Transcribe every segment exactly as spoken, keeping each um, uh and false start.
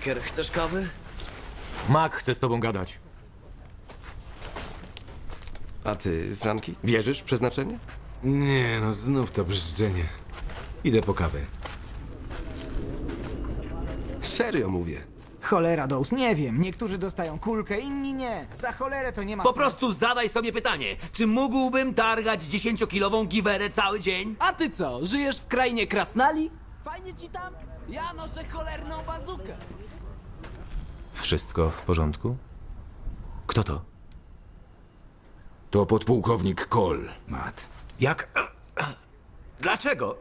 Baker, chcesz kawy? Mac chce z tobą gadać. A ty, Franki, wierzysz w przeznaczenie? Nie, no znów to brzdżenie. Idę po kawę. Serio mówię. Cholera, Dous, nie wiem. Niektórzy dostają kulkę, inni nie. Za cholerę to nie ma Po sensu. prostu zadaj sobie pytanie, czy mógłbym targać dziesięciokilową giwerę cały dzień? A ty co, żyjesz w krainie krasnali? Fajnie ci tam? Ja noszę cholerną bazukę. Wszystko w porządku? Kto to? To podpułkownik Cole, Matt. Jak? Dlaczego?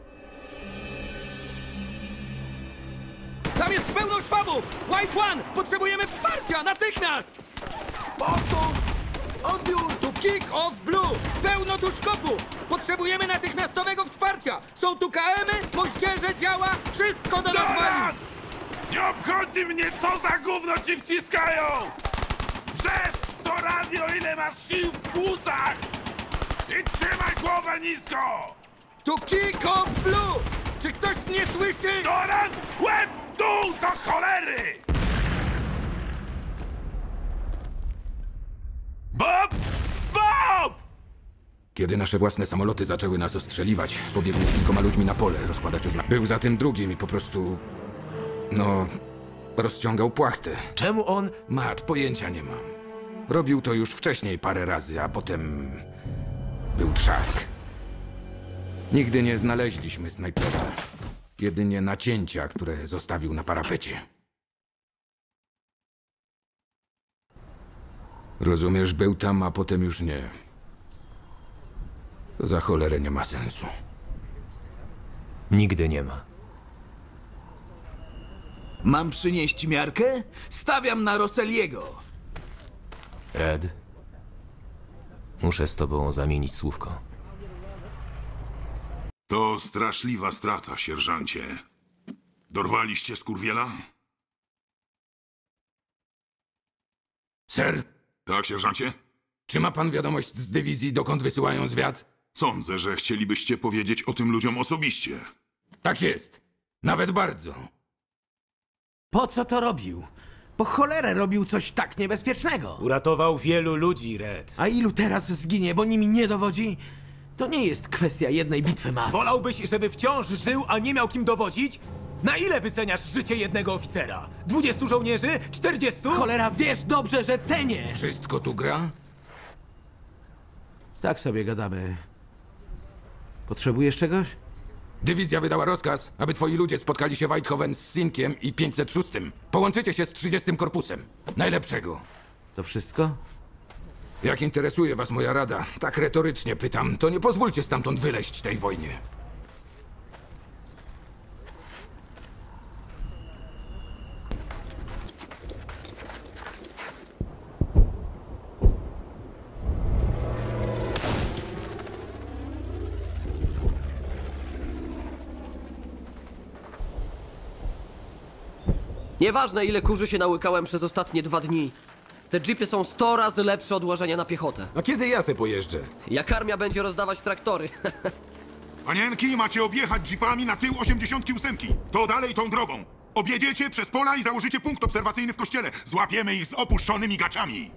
Tam jest pełno szwabów! White One! Potrzebujemy wsparcia! Natychmiast! Powtórz! Odbiór! Tu Kick Off Blue! Pełno tu szkopu! Potrzebujemy natychmiastowego wsparcia! Są tu K M-y, moździerze działa, wszystko do nas wali! Nie obchodzi mnie, co za gówno ci wciskają! Wrzeszcz w to radio, ile masz sił w płucach! I trzymaj głowę nisko! Tu Kick Off Blue! Czy ktoś mnie słyszy? Doran, łeb w dół do cholery! Bob! Bob! Kiedy nasze własne samoloty zaczęły nas ostrzeliwać, pobiegł z kilkoma ludźmi na pole rozkładać oznaki. Był za tym drugim i po prostu... no... rozciągał płachtę. Czemu on... Matt, pojęcia nie mam. Robił to już wcześniej parę razy, a potem... był trzask. Nigdy nie znaleźliśmy snajpera. Jedynie nacięcia, które zostawił na parapecie. Rozumiesz, był tam, a potem już nie. To za cholerę nie ma sensu. Nigdy nie ma. Mam przynieść miarkę? Stawiam na Rosselliego. Red. Muszę z tobą zamienić słówko. To straszliwa strata, sierżancie. Dorwaliście skurwiela? Ser, Tak, sierżancie? czy ma pan wiadomość z dywizji, dokąd wysyłają zwiat? Sądzę, że chcielibyście powiedzieć o tym ludziom osobiście. Tak jest. Nawet bardzo. Po co to robił? Po cholerę robił coś tak niebezpiecznego. Uratował wielu ludzi, Red. A ilu teraz zginie, bo nimi nie dowodzi? To nie jest kwestia jednej bitwy mafii. Wolałbyś, żeby wciąż żył, a nie miał kim dowodzić? Na ile wyceniasz życie jednego oficera? Dwudziestu żołnierzy? Czterdziestu? Cholera, wiesz dobrze, że cenię! Wszystko tu gra? Tak sobie gadamy. Potrzebujesz czegoś? Dywizja wydała rozkaz, aby twoi ludzie spotkali się w Eindhoven z Sinkiem i pięćset szóstym. Połączycie się z trzydziestym Korpusem. Najlepszego. To wszystko? Jak interesuje was moja rada, tak retorycznie pytam, to nie pozwólcie stamtąd wyleźć tej wojnie. Nieważne, ile kurzy się nałykałem przez ostatnie dwa dni. Te jeepy są sto razy lepsze od łożenia na piechotę. A kiedy ja se pojeżdżę? Jak armia będzie rozdawać traktory. Panienki, macie objechać jeepami na tył osiemdziesiątki ósemki. To dalej tą drogą. Objedziecie przez pola i założycie punkt obserwacyjny w kościele. Złapiemy ich z opuszczonymi gaczami.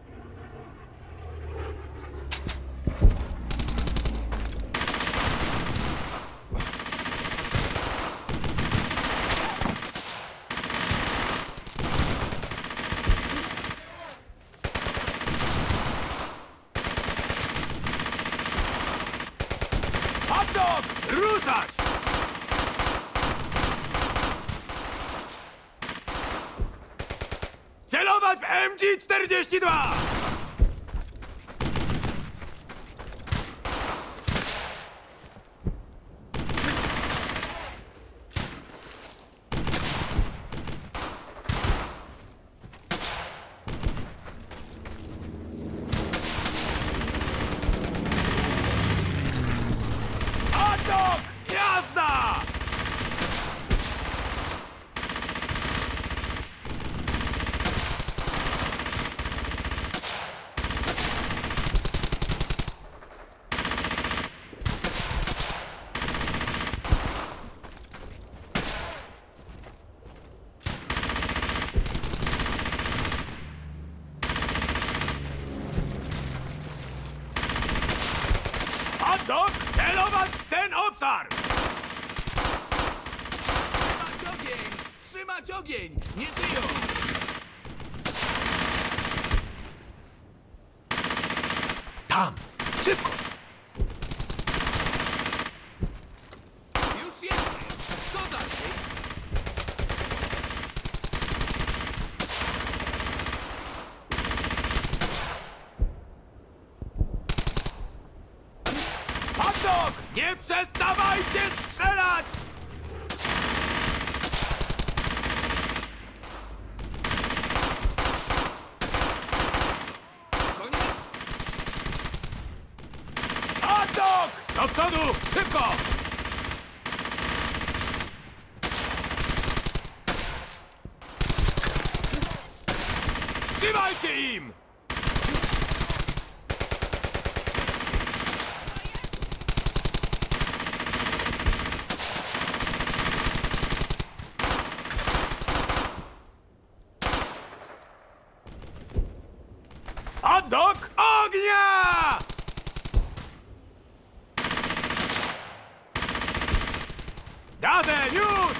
Ruszać! Celować w M G czterdzieści dwa! Jazda! Hot dog! Celować w ten obszar! Wstrzymać ogień! Wstrzymać ogień! Nie żyją! Tam! Szybko! Już jestem! Co dalej? Hot dog! Nie przestawajcie strzelać! Koniec? Hot dog! Do przodu! Szybko! Trzymajcie im! Hot dog! Ognia! Gazem, już!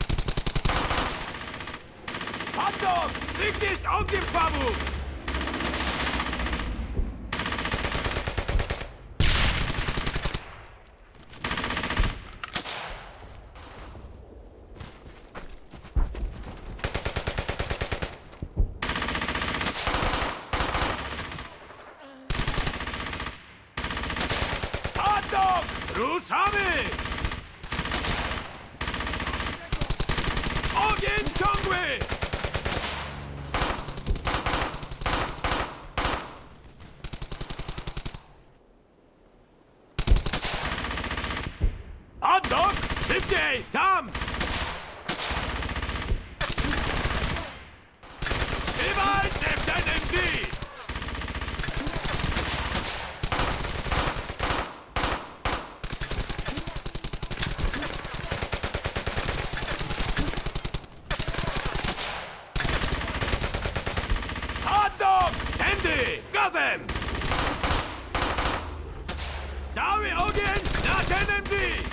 Hot dog! Przygnieść ogniem szwabów! Hot dog! Ruszamy! Ogień ciągły! Hot dog! Szybciej! Tam! Trzymajcie w ten M G! Hot dog! Tędy! Gazem! Cały ogień na ten M G!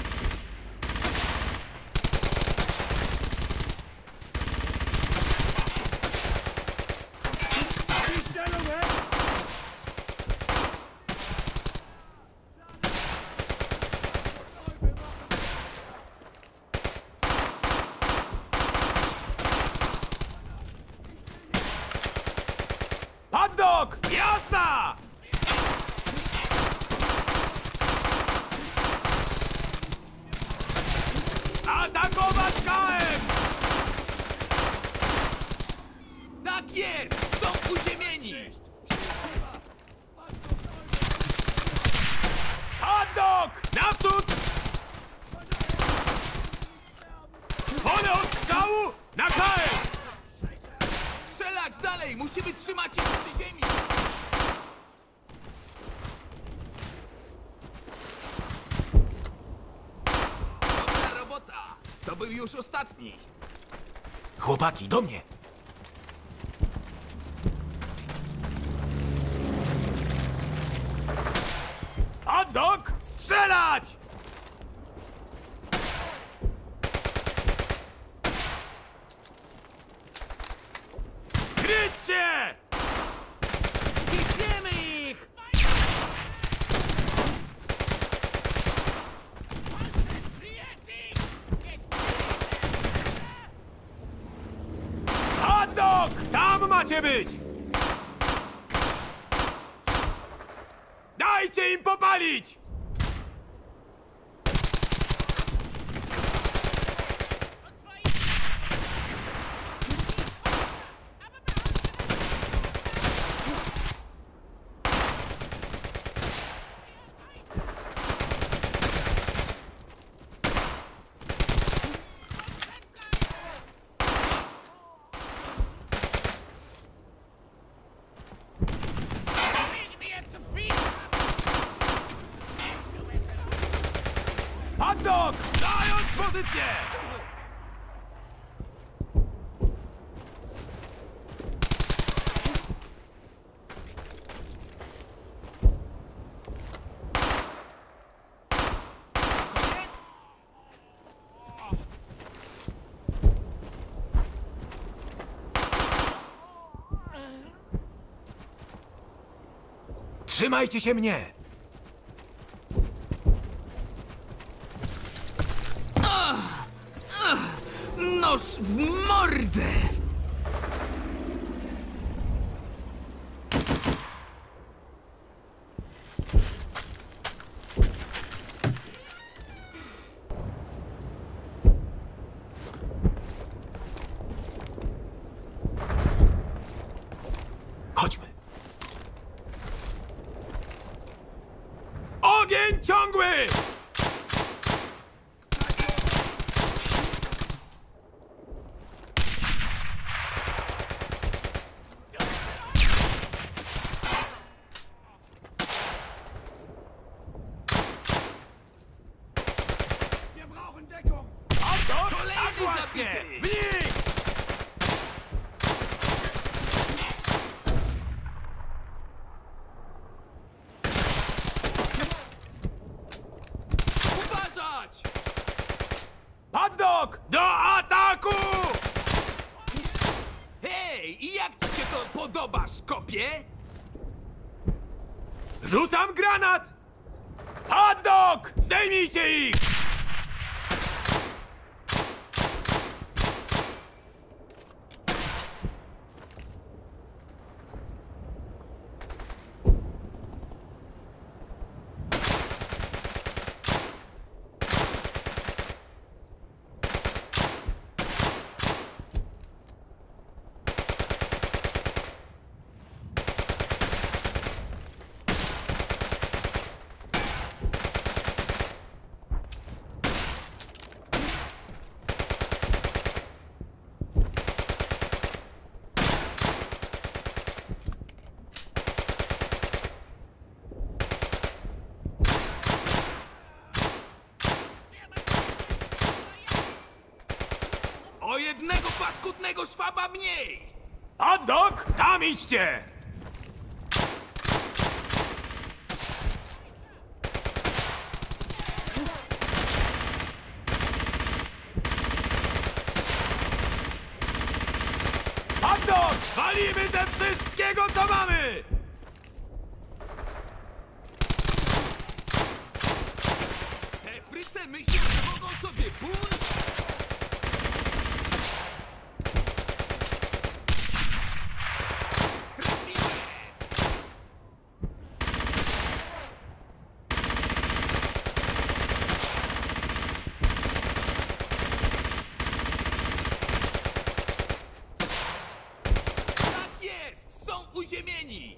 Hot dog! Jasna! Atakować K M! Tak jest! Są uziemieni! Hot dog! Naprzód! Pole ostrzału na K M! Strzelać dalej! Musimy trzymać ich przy ziemi! Dobra robota! To był już ostatni! Chłopaki, do mnie! Hot dog! Strzelać! Kryć się! Kichniemy ich! Hot dog! Tam macie być! Dajcie im popalić! Hot dog! Zająć pozycję! Trzymajcie się mnie! Noż w mordę! Chodźmy. Ogień ciągły! Tak właśnie! W nich! Uważać! Hot dog! Do ataku! Hej, i jak ci się to podoba, szkopie? Rzucam granat! Hot dog! Zdejmijcie ich! O jednego paskudnego szwaba mniej! Hot dog! Tam idźcie! Hot dog! Walimy ze wszystkiego, co mamy! Te fryce myślą, że mogą sobie pójść? Trafiłem! Tak jest! Są uziemieni!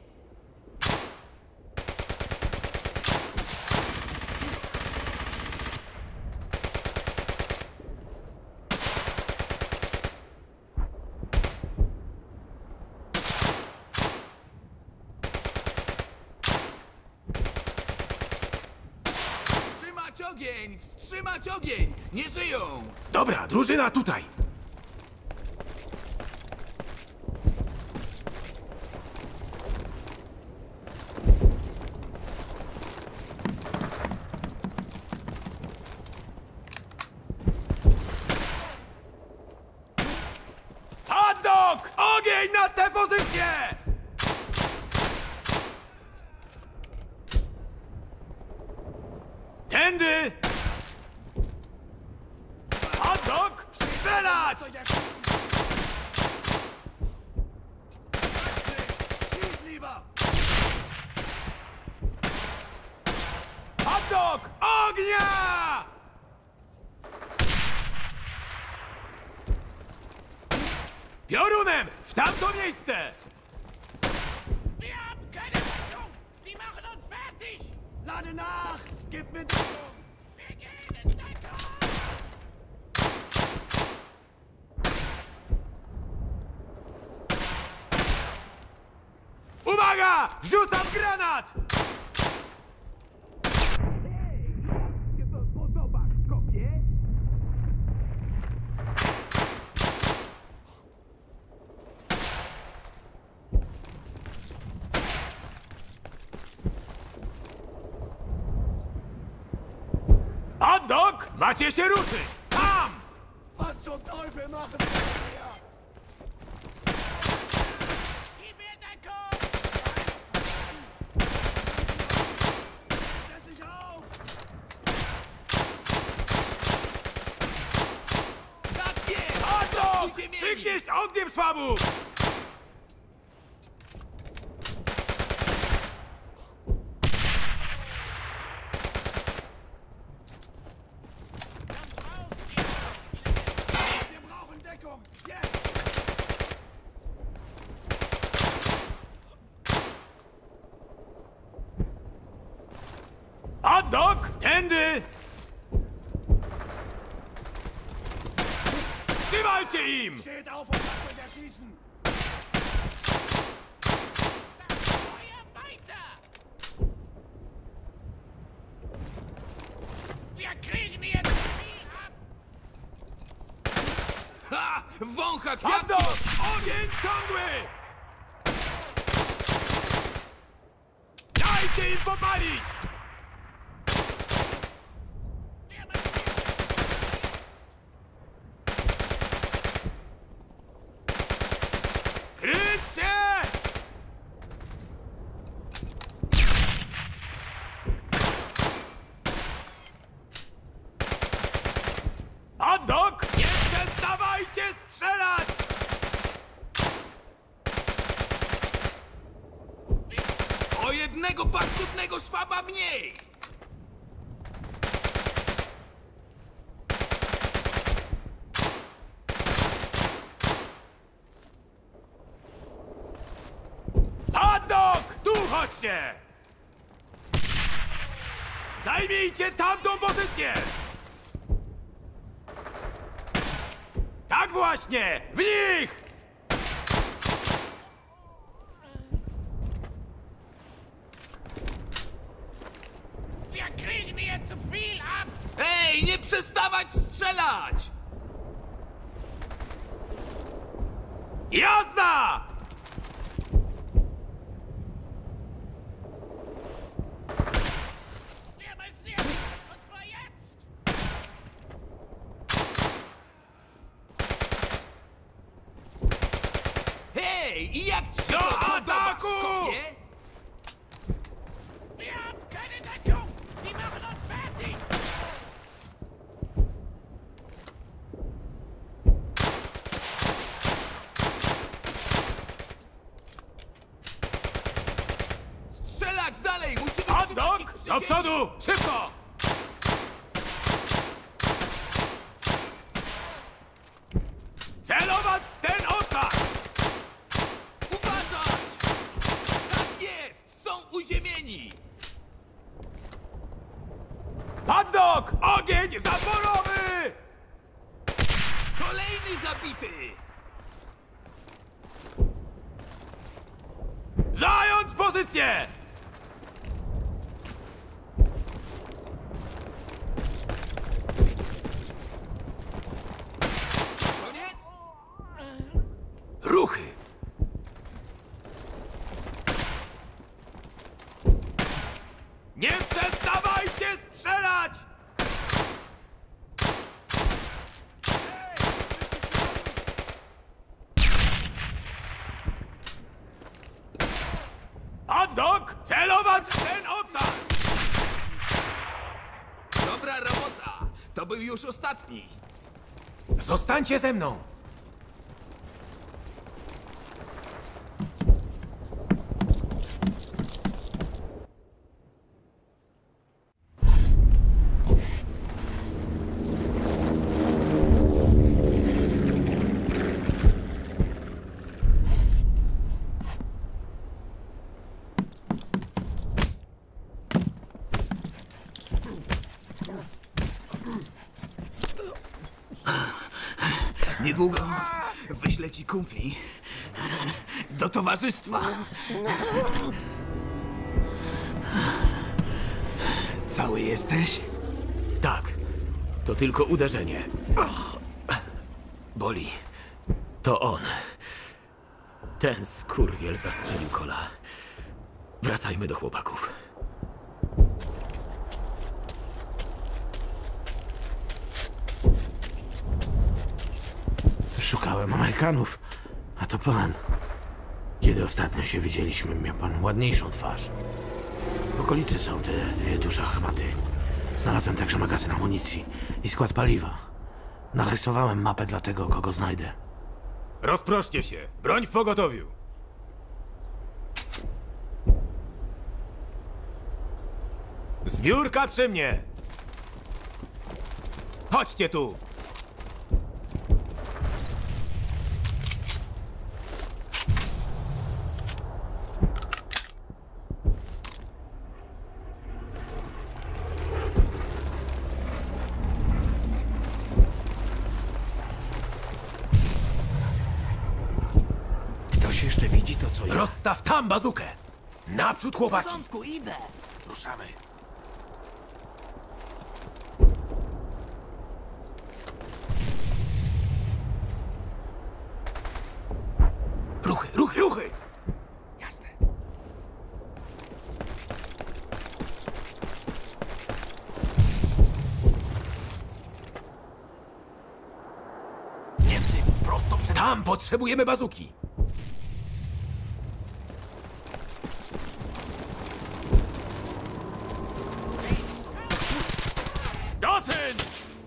Wstrzymać ogień! Wstrzymać ogień! Nie żyją! Dobra, drużyna tutaj! Hot dog! Ogień na tę pozycję! Tędy! Hot dog! Strzelać! Hot dog! Ognia! Piorunem! W tamto miejsce! Wir haben keine Rettung! Die machen uns fertig! Lade nach! Gib mir Deckung! Wir gehen in Deckung! Uwaga! Rzucam granat! Hot dog! Macie się ruszyć! Tam! Was zum Teufel machen wir hier? Gib mir Deckung! Znieść ogniem szwabów! Hot dog! Tędy! Trzymajcie im! Steht auf und lasst euch erschießen! Feuer weiter! Wir kriegen jetzt viel ab! Ha! Wącha Hot kwiatki! dog! Ogień ciągły! Dajcie im popalić! Kryć się! Hot dog! Nie przestawajcie strzelać! O jednego paskudnego szwaba mniej! Hot dog! Tu chodźcie! Zajmijcie tamtą pozycję! Tak właśnie! W nich! Wir kriegen jetzt zu viel ab! Ej, nie przestawać strzelać! Jazda! Wir müssen hier hin! Und zwar jetzt! Hej, i jak ci się Do to podoba, ataku! Skopie? Wir haben keine Deckung! Die machen uns fertig! Strzelać dalej! Musimy Hot przy dog! takich Do przecieki- przodu! Szybko! Celować w ten oczach! Uważać! Tak jest! Są uziemieni! Hot dog! Ogień zaporowy! Kolejny zabity! Zająć pozycję! Koniec? Ruchy! Nie przestawajcie strzelać! Hot dog! Celować w ten obszar! Dobra robota! To był już ostatni! Zostańcie ze mną! Niedługo wyślę ci kumpli do towarzystwa. Cały jesteś? Tak, to tylko uderzenie. Boli. To on. Ten skurwiel zastrzelił Cola. Wracajmy do chłopaków. Szukałem Amerykanów, a to pan. Kiedy ostatnio się widzieliśmy, miał pan ładniejszą twarz. W okolicy są te dwie duże achmaty. Znalazłem także magazyn amunicji i skład paliwa. Narysowałem mapę dla tego, kogo znajdę. Rozproszcie się. Broń w pogotowiu. Zbiórka przy mnie. Chodźcie tu. Ktoś jeszcze widzi to, co ja. Rozstaw tam bazukę. Naprzód, chłopaki. W porządku, idę. Ruszamy. Ruchy, ruchy, ruchy. Jasne. Niemcy, prosto przed... Tam potrzebujemy bazuki. Dawson!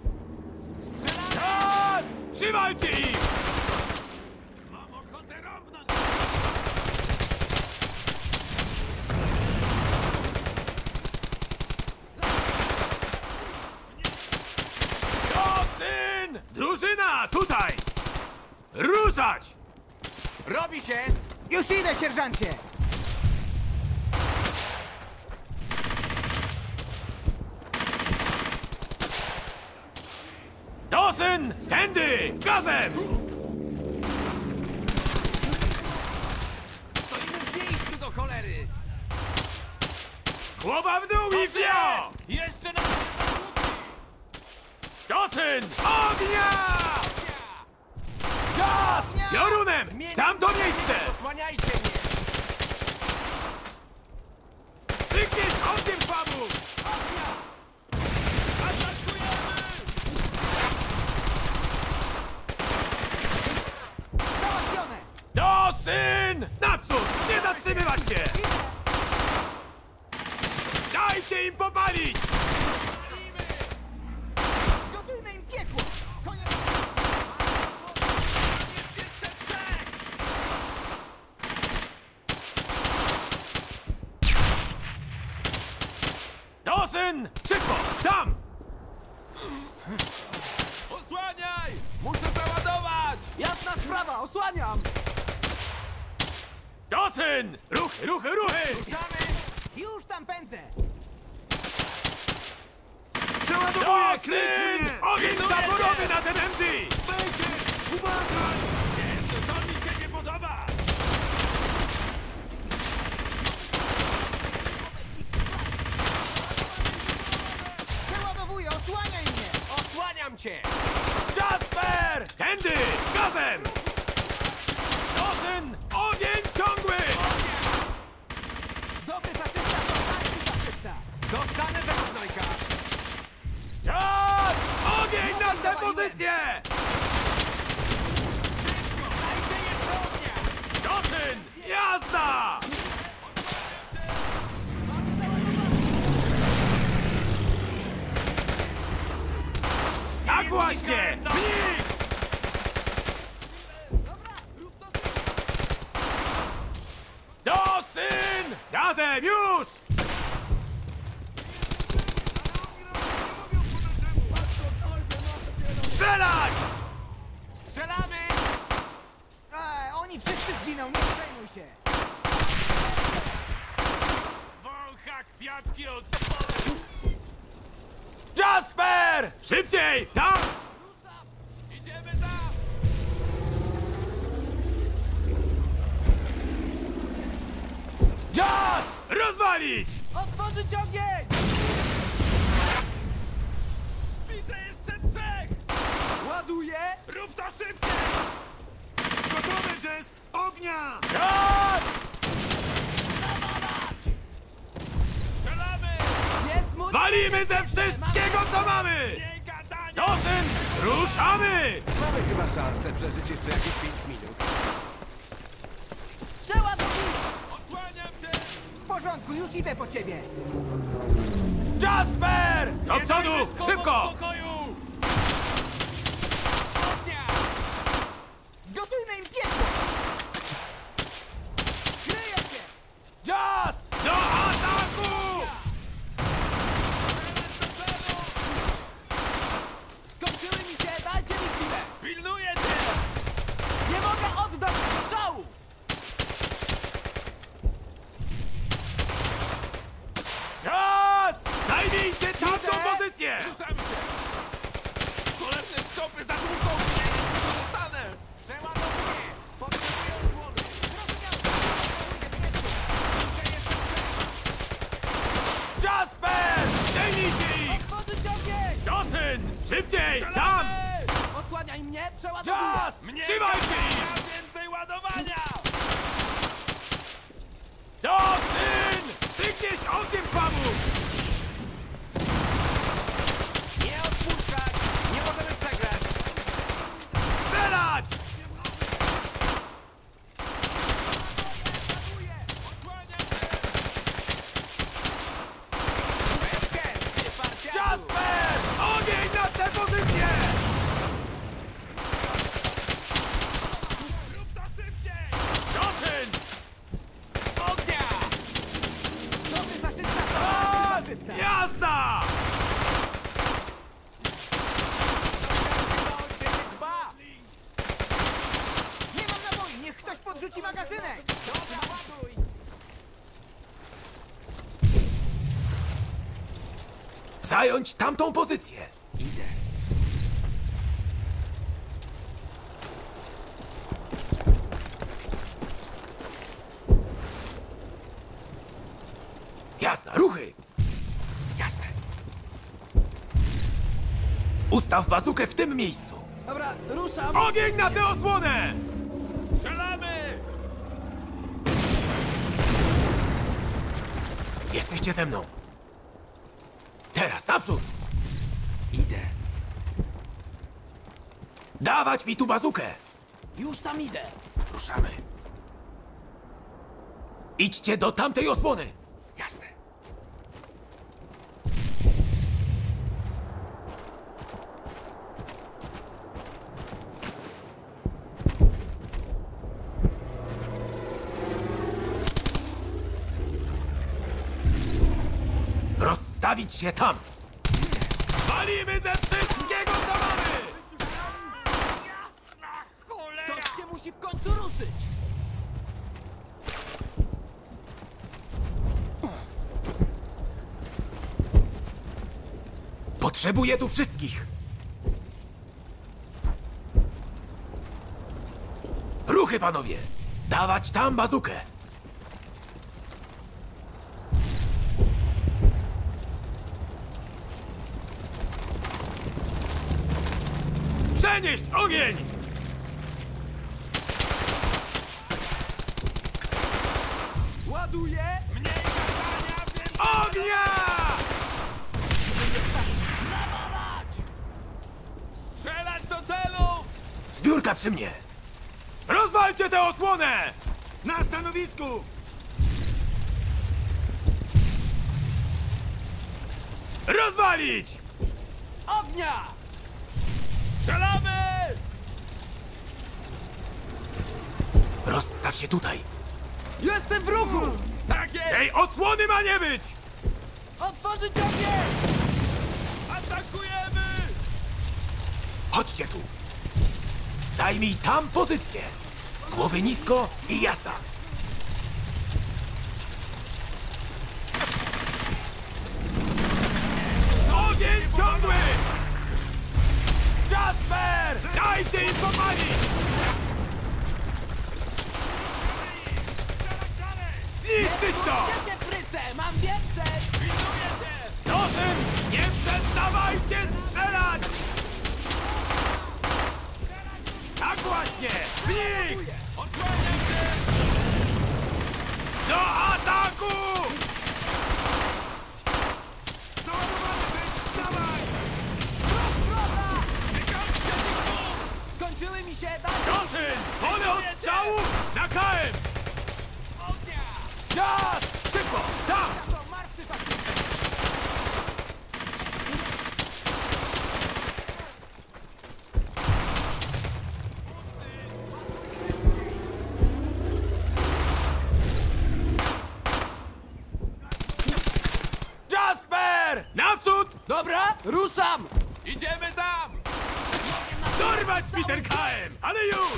Czas! Przywalcie ich! Mam ochotę robnąć! Dawson! Drużyna, tutaj! Ruszać! Robi się! Już idę, sierżancie! Dawson! Tędy! Gazem! Stoimy w miejscu do cholery! Głowa w dół i wio! Jeszcze na... Dawson! Ognia! Czas! Piorunem! W tamto miejsce! Osłaniajcie mnie! Krzyknij ogniem szwabu! Załatwione! Dawson! Naprzód! Nie zatrzymywać się! Dajcie im popalić! Zgotujmy im piekło! Koniec! Dawson! Szybko! Tam! Osłaniaj! Muszę załadować! Jasna sprawa, osłaniam! Dawson! Ruchy, ruchy, ruchy! Ruszamy! Już tam pędzę! Przeładowuję! Krycz! Ogień zaporowy na ten M G! To mi się nie podoba! Przeładowuję, osłaniaj mnie! Osłaniam cię! Jasper! Tędy! Gazem! Dawson! Ogień ciągły! Dobry statysta to starszy statysta! Dostanę tego gnojka! Czas! Ogień na tę pozycję! Dajcie jeszcze ognia! Dawson! Jazda! Tak właśnie! Mnik! Dawson! Gazem, już! Strzelać! Strzelamy! Eee, oni wszyscy zginą, nie przejmuj się! Wącha kwiatki od... Jasper! Szybciej! Tam! Idziemy tam! Jazz! Rozwalić! Otworzyć ogień! Widzę jeszcze trzech! Ładuję! Rób to szybciej! Gotowe, Jazz! Ognia! Jazz! Strzelamy! Jest mój... Walimy ze wszystkiego, co mamy! Nie gadania! Dawson! Ruszamy! Mamy chyba szansę przeżyć jeszcze jakieś pięć minut. Przeładowuję! Osłaniam cię! W porządku, już idę po ciebie! Jasper! Do Nie przodu! dajmy słowom Szybko! spokoju! Ognia! Zgotujmy im Czas! Do ataku! Skończyły mi się, dajcie mi chwilę! Pilnuję cię! Nie mogę oddać strzału! Czas! Zajmijcie tamtą pozycję! Ruszamy się! Cholerne stopy za długą mnie! Nie zostanę! Przeładowuję! Potrzebuję osłony! Jasper! Zdejmijcie ich! Otworzyć ogień! Dawson! Szybciej! Tam! Osłaniaj mnie, przeładowuję! Czas! Mnie Trzymajcie ich! na więcej ładowania! Dawson! Przygnieść ogniem szwabów! Nie odpuszczać! Nie możemy przegrać! Strzelać! Jasper! Ogień na tę pozycję! Rób to szybciej! Dawson! Ognia! Dobry faszysta! Czas! Faszysta! Jazda! Dba! Nie mam naboi! Niech ktoś podrzuci magazynek! Dobra, ładuj! Zająć tamtą pozycję! Idę. Jasna, ruchy! Jasne. Ustaw bazukę w tym miejscu! Dobra, ruszam! Ogień na tę osłonę! Strzelamy! Jesteście ze mną! Teraz naprzód! Idę. Dawać mi tu bazukę! Już tam idę. Ruszamy. Idźcie do tamtej osłony! Jasne. Rozstawić się tam! Walimy ze wszystkiego, co mamy! Jasna cholera! Ktoś się musi w końcu ruszyć! Potrzebuję tu wszystkich! Ruchy, panowie! Dawać tam bazukę! Przenieść ogień! Ładuję! Mniej gadania, więcej... Ognia! Nawalać! Strzelać do celu! Zbiórka przy mnie! Rozwalcie tę osłonę! Na stanowisku! Rozwalić! Ognia! Strzelamy! Rozstaw się tutaj! Jestem w ruchu! Tak jest! Tej osłony ma nie być! Otworzyć ogień! Atakujemy! Chodźcie tu! Zajmij tam pozycję! Głowy nisko i jazda! Ogień ciągły! Jasper! Dajcie im popalić! Zniszczyć to! Gdzie się frycę? Mam więcej! Pilnuję cię! Dawson, nie przestawajcie strzelać! Tak właśnie! W nich! Odsłaniam cię! Do ataku! Dawaj! Skończyły mi się, daj! Dawson, pole odstrzału na K M! Ognia! Czas! Szybko! Tam! To martwy faktycznie! Jasper! Naprzód! Dobra, ruszam! Idziemy tam! Dorwać Peter K M! Ale już!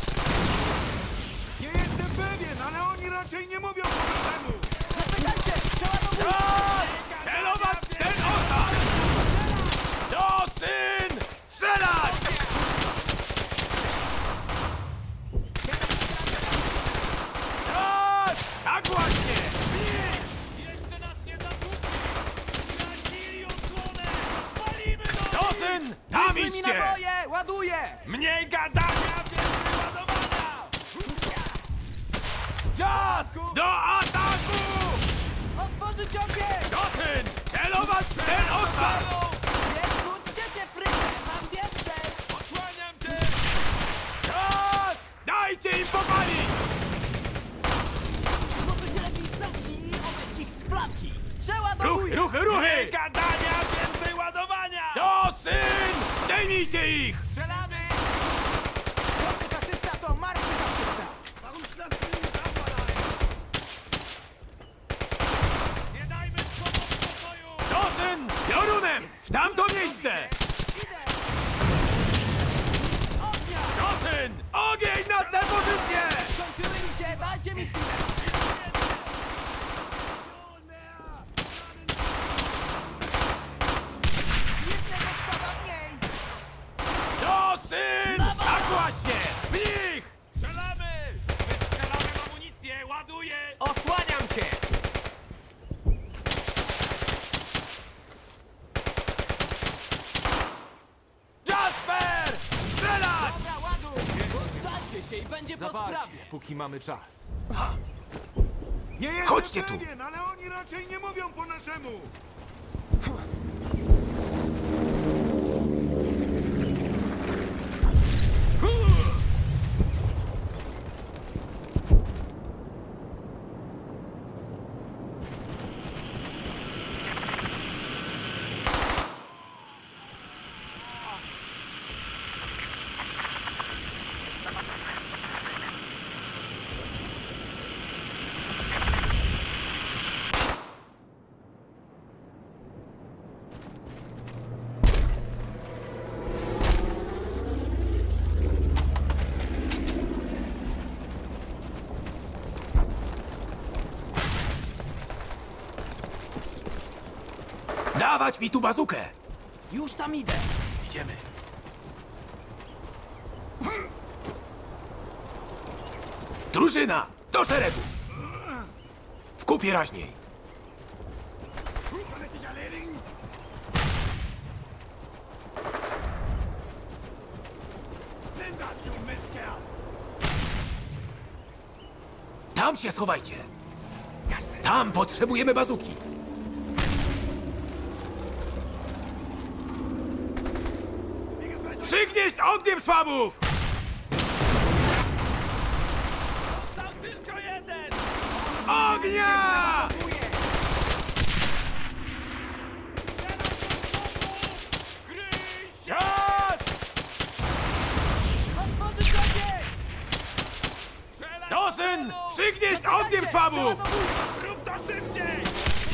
Nie jestem pewien, ale oni raczej nie mówią po naszemu. Zapytajcie, przeładowuj! Czas! Celować w ten oczar! Do syn! Strzelać! Czas! Tak właśnie! Jeszcze nas nie zatłukli! Stracili osłonę! Palimy do Do syn! Tam Wyjmij idźcie! naboje, ładuję! Mniej gadania, więcej ładowania! Czas! Do ataku! Otworzyć ogień! Do syn! Celować w ten oczar! Nie kłóćcie się, frykę! Mam więcej! Osłaniam cię! Czas! Dajcie im popalić! Może się lepiej zamknij i omyć ich z flanki! Ruchy, Przeładowuję! ruchy, Mniej ruchy! gadania, więcej ładowania! Do syn! Zdejmijcie ich! Strzelamy! Dobry asysta to martwy asysta! Nie dajmy słowom spokoju! Do syn! Piorunem! W tamto miejsce! Idę! Ognia! Do syn! Ogień na tę pozycję! Skończyły mi się, dajcie mi chwilę! Jednego sztaba mniej! Do syn! Tak właśnie! W nich! Strzelamy! Wystrzelamy amunicję! Ładuję! Osłaniam cię! Jasper! Strzelać! Dobra, ładuj! Poddajcie się i będzie po sprawie! póki mamy czas. Nie jestem Chodźcie tu. pewien, ale oni raczej nie mówią po naszemu. Dawać mi tu bazukę! Już tam idę! Idziemy. Drużyna! Do szeregu! W kupie raźniej! Tam się schowajcie! Tam potrzebujemy bazuki! Przygnieść ogniem szwabów! Został tylko jeden! Ognia! Gryź! Czas! Otworzyć ogień! Strzelaj! Do syn! Przygnieść ogniem szwabów! Rób to szybciej!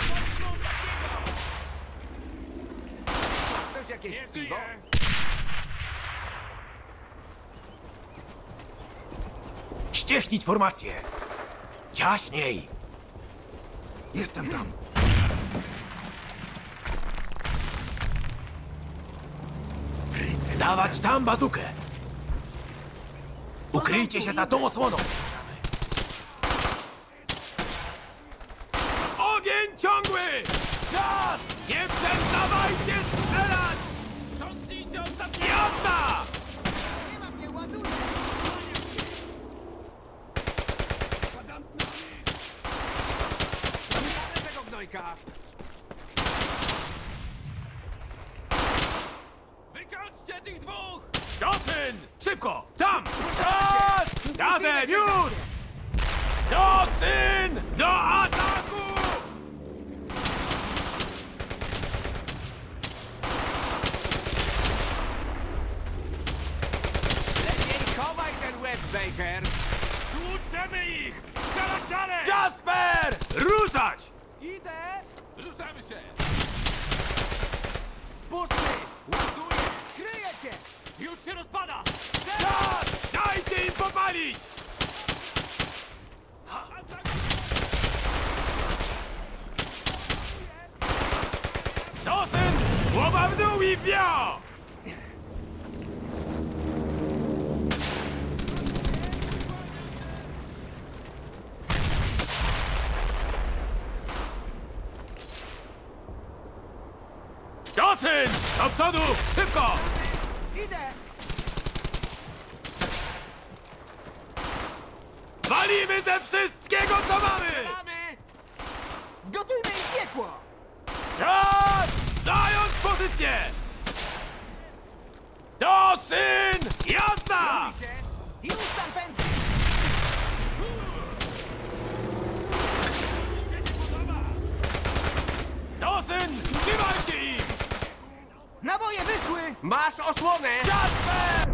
Ktoś jakieś Nie piwo? żyje! Ścieśnić formację! Jaśniej! Jestem tam. Dawać tam bazukę! Ukryjcie się za tą osłoną! Ogień ciągły! Czas! Nie przestawajcie strzelać! Sprzątnijcie ostatnie! Jazda! Nie mam, nie ładuję! Jadę tego gnojka! Wykończcie tych dwóch! Dosyn! Szybko! Tam! Czas! Razem już! Dosyn! Do ataku! Lepiej chowaj ten łeb, Baker! Tłuczemy ich! Strzelać dalej! Jasper! Ruszać! Idę! Ruszamy się! Pusty! Ładuję! Kryję cię! Już się rozpada! Czas! Dajcie im popalić! Dawson! Głowa w dół i wio! Dawson! Do przodu! Szybko! Idę! Walimy ze wszystkiego, co mamy! Zgotujmy im piekło! Czas! Zająć pozycję! Dawson! Jazda! Już tam pędzi! Dawson! Trzymaj się ich! Naboje wyszły! Masz osłonę! Jasper!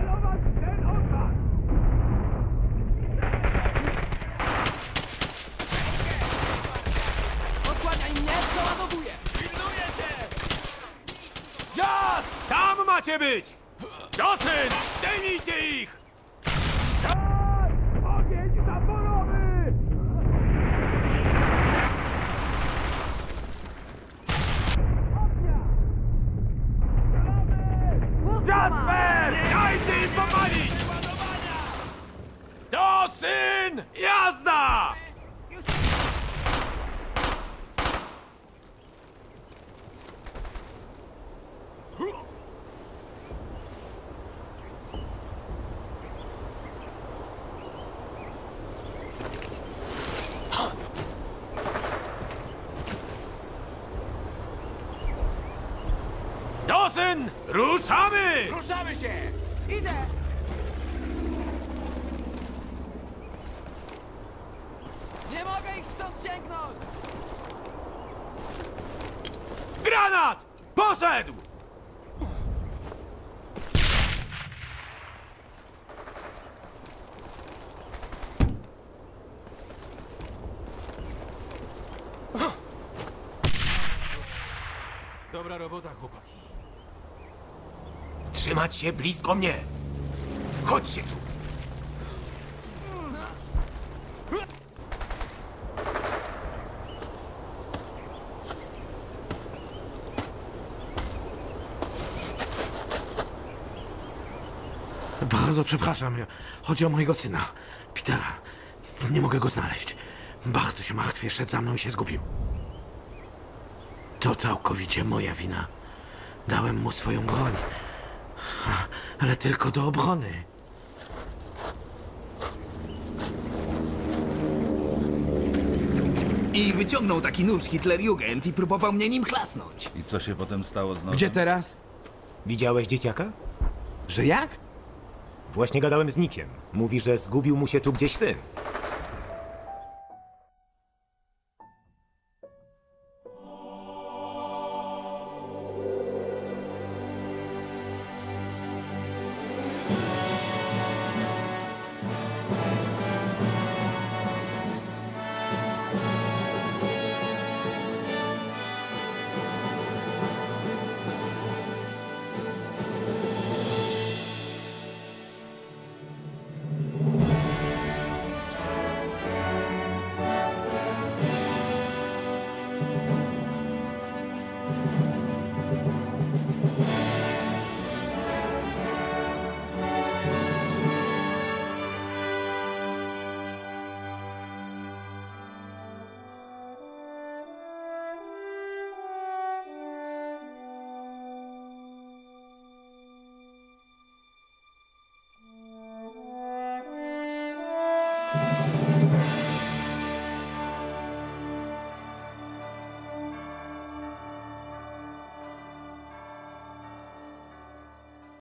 Osłaniaj mnie, przeładowuję! Pilnuję cię! Jazz! Tam macie być! Dawson! Zdejmijcie ich! Jazz! Ogień zaporowy! Jasper! Dajcie im popalić! Dawson! Jazda! Dawson! Ruszamy! Ruszamy się! Idę! Nie mogę ich stąd sięgnąć! Granat! Poszedł! Dobra robota, chłopaki. Trzymać się blisko mnie! Chodźcie tu! Bardzo przepraszam. Chodzi o mojego syna, Petera. Nie mogę go znaleźć. Bardzo się martwię, szedł za mną i się zgubił. To całkowicie moja wina. Dałem mu swoją broń. Ale tylko do obrony. I wyciągnął taki nóż Hitlerjugend i próbował mnie nim chlasnąć. I co się potem stało z nożem? Gdzie teraz? Widziałeś dzieciaka? Że jak? Właśnie gadałem z Nickiem. Mówi, że zgubił mu się tu gdzieś syn.